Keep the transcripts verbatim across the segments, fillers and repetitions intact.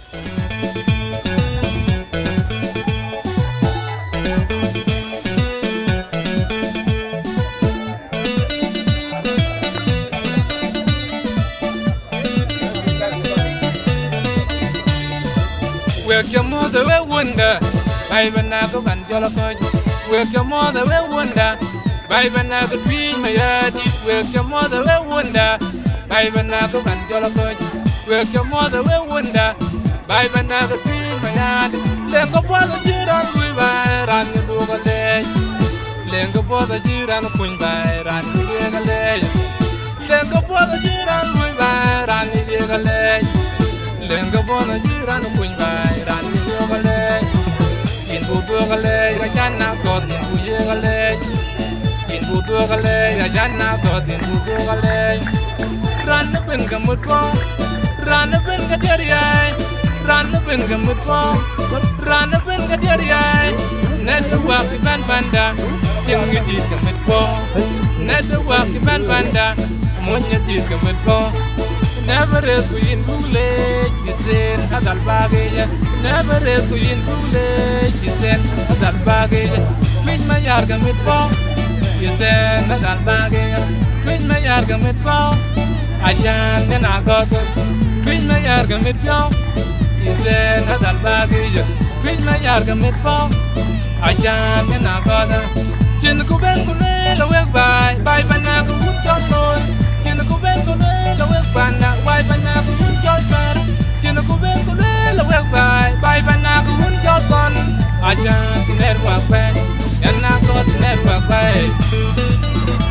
Work your mother will wonder, by when I go and jolly. Work your mother will wonder, by when I could be my yard. Work your mother will wonder, by when I go and jolly. Work your mother will wonder, by when I could be my yard. Let go for the children, we buy, run the book a leg. Let go for the children, we buy, run the book a leg. Let go for the children, we buy, run the book a leg. Lengo bono jiran kunybai ran yo gale in budu gale ya janna god in buye gale in budu gale ya janna god in budu gale ran ben gamut ko ran ben gadariai ran ben gamut ko ran ben gadariai net wa ki ban banda ting di gamut ko net wa ki ban banda monya di gamut ko. Never is going to late, you said, at that baggage. Never is going to late, you said, at that baggage. With my argument for, you said, at that baggage. With my argument for, I shan't and I got it. With my argument for, you said, at that baggage. With my argument for, I shan't and I got it. Jingle bell, go away by, by Banana, who's your Lord. Jingle bell, go away by. Bye bye now, good job, man. Jingle bell, go away by. Bye bye now, good job, man. I can't never back, and I got never back.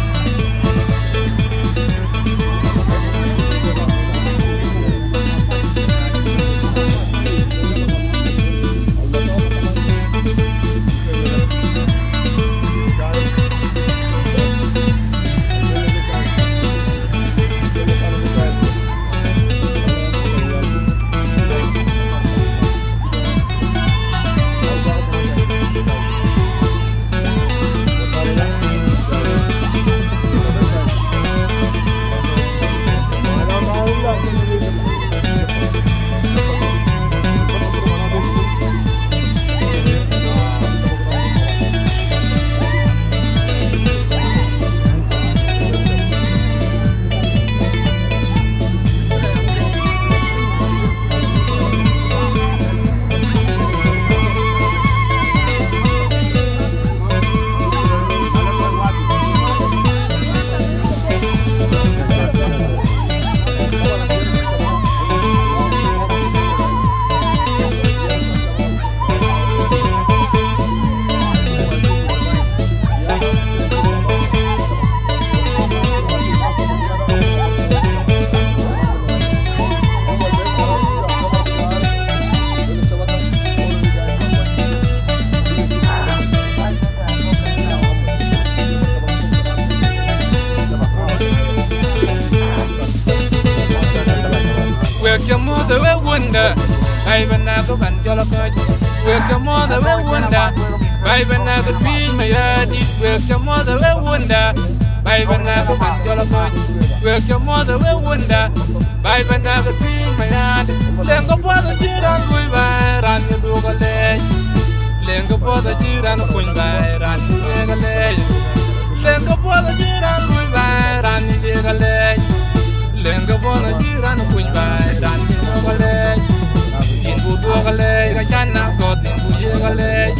Work your mother will wonder, I will never ban jolly. Work your mother will wonder, I will never be my yard. Work your mother will wonder, I will never ban jolly. Work your mother will wonder, I will never be my yard. Let go for the children, we buy, run the book a leg. Let go for the children, we buy, run the book a leg. Let go for the children, we buy, run the book a leg. Lengo bono jiran kunybai dan gale in budu gale ga janna god in buye gale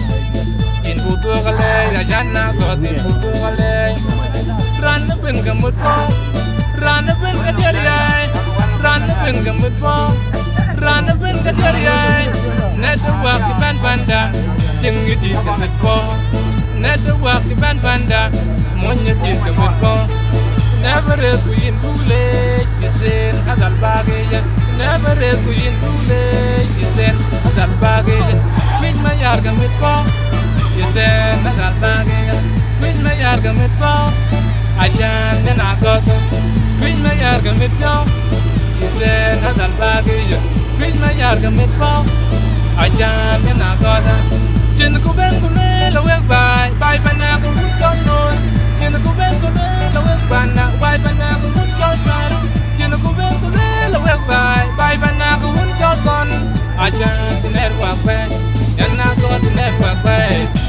in budu gale ga janna god in budu gale ran ben gamut po ran ben gadariai ran ben gamut po ran ben gadariai net wa ki ban banda jingi di gamut po net wa ki ban banda monya di gamut po. Never is going to late, you said, at that baggage. Never is going to late, you said, at that baggage. With my argument for, you said, at that baggage. With my argument for, I shan't and I got it. With my argument for, you said, at that baggage. With my argument for, I shan't and I got it. Jingle bell, go away by, by Banana, who's your Lord. Jingle bell, go away by. Bye bye now, good job, man. Jingle bell, go away by. Bye bye now, good job, man. I aja tiner wakwe yana ko tiner wakwe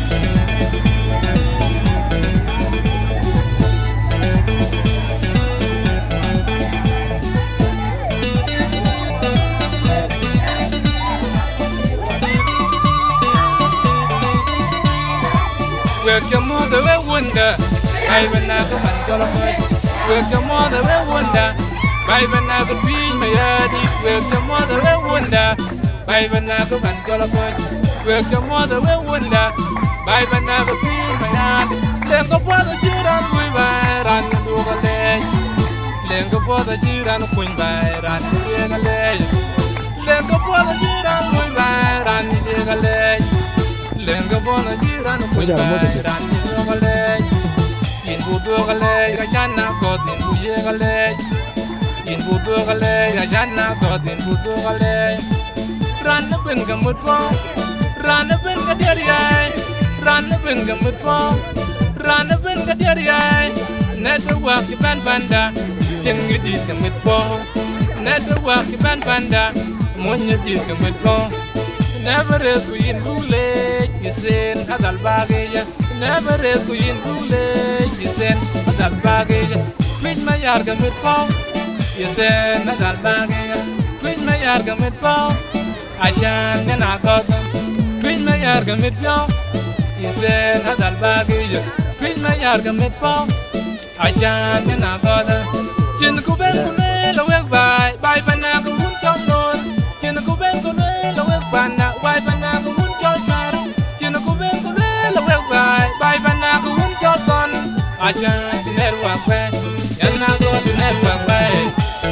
Work your mother a wonder, I will not go and go away. Work your mother a wonder, I will not go be my yard. Work your mother a wonder, I will not go and go away. Work your mother a wonder, I will not go be my yard. Let go for the children, we buy run to the leg. Let go for the children, we buy run to the leg. Let go for the children, we buy run to the leg. Lengo bono jiran kuibai ran bugalej in bugalej gajana ko in bugalej in bugalej gajana ko in bugalej ran ben gamut po ran ben gadiyai ran ben gamut po ran ben gadiyai network ban banda jengi di gamut po network ban banda monye di gamut po Never is going to late, you send a dal baggage. Never is going to late, you send a dal baggage. Quit my argument, Paul. You send a dal baggage. Quit my argument, Paul. I shan't and I got them. Quit my argument, Paul. You send a dal baggage. Quit my argument, Paul. I shan't and I got them. Jingle bell, away by, by Banana, won't come on. Jingle bell, away by. Bye bye now, go on your car. You know, go back to the well. Bye bye now, go on your gun. I can't never way. And now go to never way.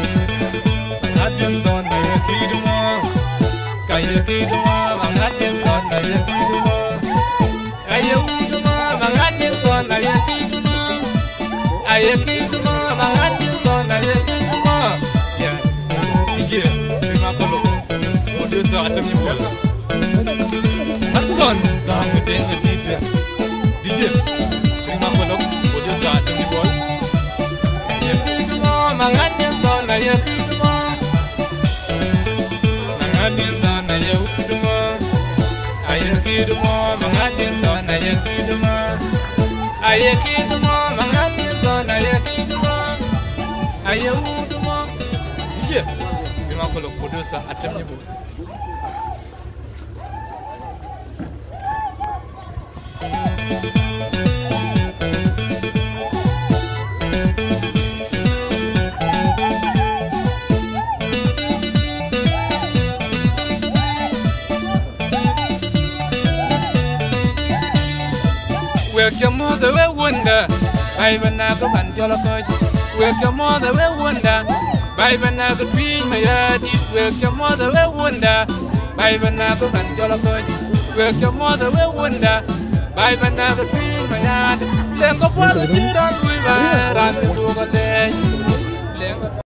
I didn't know the key to more. Can you keep the more? I'm not in on the key to more. I am the more. I'm not in on the key to more. I am the more. I'm not in on the key to more. Yes, yeah, remarkable. What is that? Gun, down the day with it. Did you? Bring up a look for the side of the ball. I keep them all, my hands on, I keep them all. My hands on, I keep them all. I keep them all, my hands on, I keep them all. I keep them all, my hands on, I keep them all. I keep them all. Did you? Bring up a look for the side of the ball. Work your mother a wonder, I will not go and tell a coach. Work your mother a wonder, I will not go be my yard. Work your mother a wonder, I will not go and tell a coach. Work your mother a wonder, I will not go be my yard. Let go for the children, we will run to the leg.